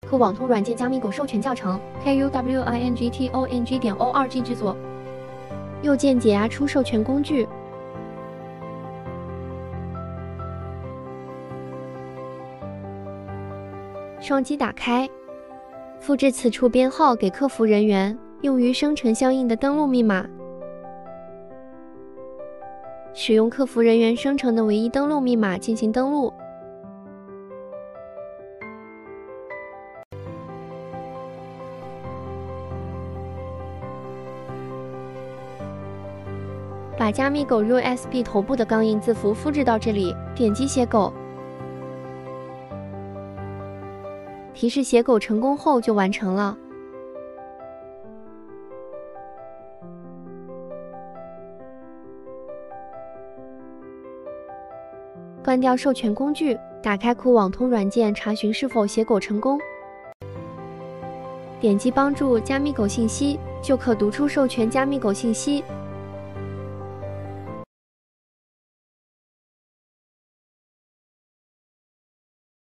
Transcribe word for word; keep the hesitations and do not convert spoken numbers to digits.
科网通软件加密狗授权教程 K U W I N G T O N G 点 O R G 制作。右键解压出授权工具。双击打开，复制此处编号给客服人员，用于生成相应的登录密码。使用客服人员生成的唯一登录密码进行登录。把加密狗 U S B 头部的钢印字符复制到这里，点击写狗。提示写狗成功后就完成了。关掉授权工具，打开酷网通软件查询是否写狗成功。点击帮助加密狗信息，就可读出授权加密狗信息。